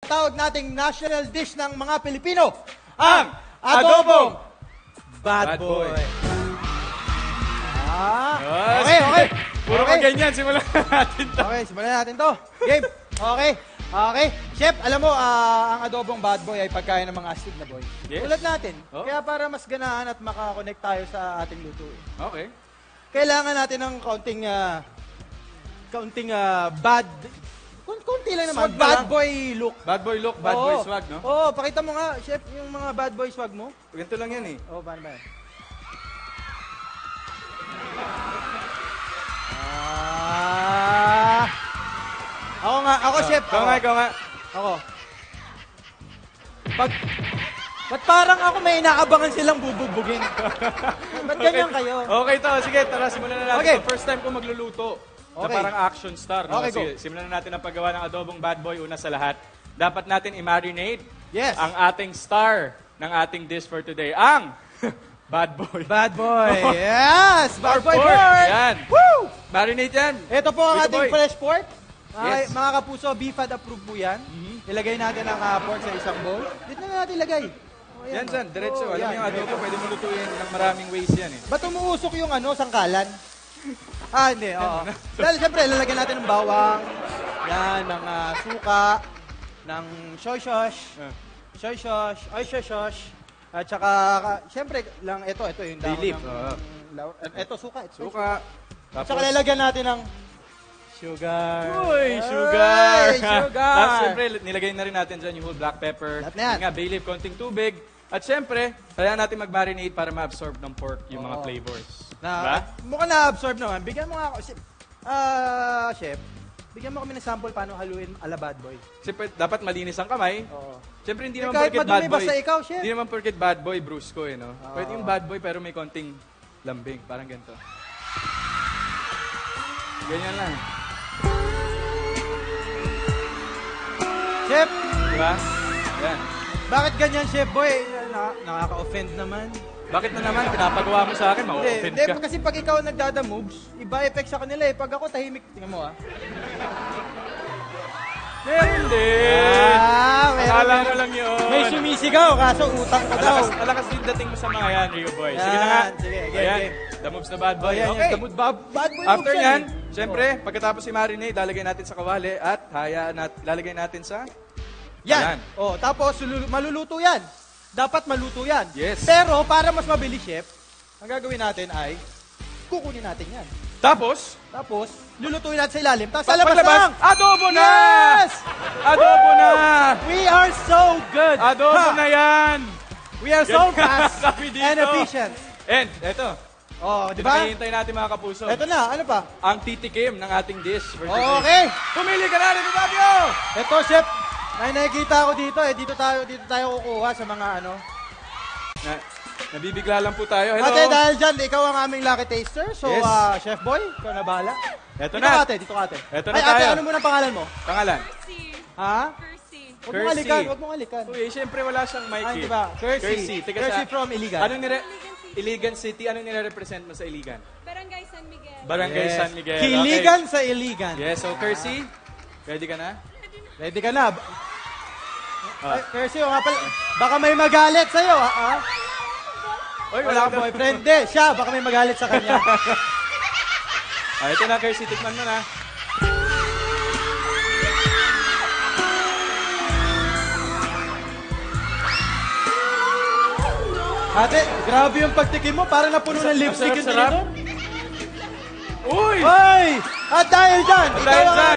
tawag nating national dish ng mga Pilipino, ang adobong bad boy. Okay. Puro ka ganyan, simulan natin to. Okay, simulan natin to. Game. Okay. Chef, alam mo, ang adobong bad boy ay pagkain ng mga astig na boy. Yes. Tulad natin. Oh. Kaya para mas ganahan at makakonect tayo sa ating luto. Okay. Kailangan natin ng kaunting bad... Kunti lang naman. Swag na Bad lang. boy look. Bad boy look, bad boy swag, no? Oo, pakita mo nga, chef, yung mga bad boy swag mo. Ganito lang yan eh. Oo, paano ba yan? Ako chef. Ikaw nga. Ako. Ba't parang ako may inaabangan silang bubugbugin? Ba't ganyan kayo? Okay to, sige, tara, simulan na natin. Okay. First time ko magluluto. Na Okay. parang action star. No? Okay, go. Sige, simulan na natin ang paggawa ng adobong bad boy. Una sa lahat, dapat natin i-marinate Yes. ang ating star ng ating dish for today. Ang bad boy. Bad boy. Yes! Bad boy pork. pork! Yan. Woo! Marinate yan. Ito po ang Dito, ating boy. fresh pork. Ay, Yes. mga kapuso, beef-fat approved po yan. Ilagay natin ang pork sa isang bowl. Dito na natin ilagay. Oh, Yan oh. dyan, diretso. Oh, Alam mo yan. yung adobo, pwede mo lutuin ng maraming ways yan eh. Ba't umuusok yung sangkalan? Hindi. Oo. Dahil siyempre, lalagyan natin ng bawang, yan, ng suka, ng soy sauce, oyster sauce, at saka, siyempre, lang, ito yung dahon Bay leaf, ito, suka. Suka. At saka lalagyan natin ng sugar. Uy, sugar! Uy, sugar! Tapos siyempre, nilagay na rin natin dyan yung whole black pepper. Lahat na yan. Yun nga, bay leaf, konting tubig. At siyempre, kailangan natin mag-marinate para ma-absorb ng pork yung mga flavors. Diba? Mukhang na-absorb naman. Bigyan mo nga ako, chef, bigyan mo kami ng sample paano haluin ala bad boy. Kasi dapat malinis ang kamay. Oo. Siyempre, hindi Eh, naman kahit porket madumi, bad boy. basta ikaw, chef. Hindi naman porket bad boy, brusco eh, no? Pwede yung bad boy pero may konting lambing. Parang ganito. Ganyan lang. Chef, Diba? Yan. bakit ganyan, chef boy? Nakaka-offend naman. Bakit na naman? Pinapagawa mo sa akin, ma-offend Hindi, ka. kasi pag ikaw nagdada-moves, iba effect sa kanila eh. Pag ako tahimik, tingnan mo Meron din. meron Akala din. mo lang yun. May sumisigaw, kaso utang ka daw. Malakas din dating mo sa mga yan, Rio Boy. Sige na Yan, nga. sige, Ayan, game. the moves na bad boy. Ayan, Okay. the moves bad boy After moves yan, eh. syempre, pagkatapos i-marinate, lalagay natin sa kawali at lalagay natin sa Yan. kalan. Tapos maluluto yan. Dapat maluto yan. Yes. Pero para mas mabilis, chef, ang gagawin natin ay kukunin natin yan. Tapos, Tapos, lulutuin natin sa ilalim. Tapos sa labas paglabas, lang. adobo na! Yes! Adobo na! We are so good. Adobo na yan! We are so Yan. fast Sabi dito. and efficient. And, eto. Oh, di Di ba? Hinihintay natin mga kapuso. Ito na, ano pa? Ang titikim ng ating dish. for today. Okay. Pumili ka na, Lito Fabio! Ito, chef. Nakikita ko dito eh. Dito tayo kukuha sa mga Nabibigla lang po tayo. Hello. Ate, dahil dyan, ikaw ang aming lucky taster. So, Yes. Chef Boy, ikaw na bahala. Eto Dito na. ka, ate. Dito ka, ate. Eto na Ay, ate, tayo. ano muna ang pangalan mo? Pangalan. Ha? Percy. Huwag mong Kersey. halikan, huwag mong halikan. Uy, siyempre wala siyang mic Ay, eh. diba? Kersey. Taga Kersey sa- from Iligan. Anong Iligan City, anong nire-represent mo sa Iligan? Barangay San Miguel. Barangay Yes. San Miguel. Kiligan sa Iligan. Okay. Yes, so Kersey, ready ka na? Ready ka na? Ay, Kersey, nga pala, baka may magalit sa'yo, ha? Uy, Wala kang boyfriend. Hindi, siya, baka may magalit sa kanya. Ito na, Kersey, tikman mo na. Ate, grabe yung pagtikim mo. Parang napuno ng lipstick yung Sarap, sarap. tinidor. Uy! Hoy! At dahil dyan, Dahil ikaw ang dyan,